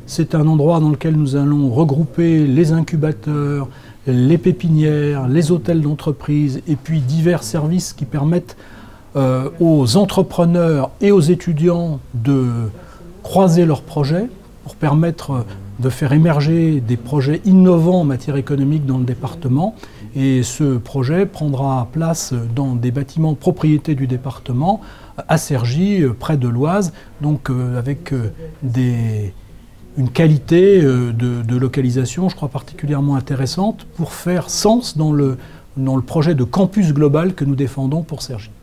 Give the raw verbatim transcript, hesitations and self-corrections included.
C'est un endroit dans lequel nous allons regrouper les incubateurs, les pépinières, les hôtels d'entreprise et puis divers services qui permettent euh, aux entrepreneurs et aux étudiants de croiser leurs projets pour permettre de faire émerger des projets innovants en matière économique dans le département. Et ce projet prendra place dans des bâtiments propriété du département, à Cergy, près de l'Oise, donc euh, avec euh, des, une qualité euh, de, de localisation, je crois, particulièrement intéressante pour faire sens dans le, dans le projet de campus global que nous défendons pour Cergy.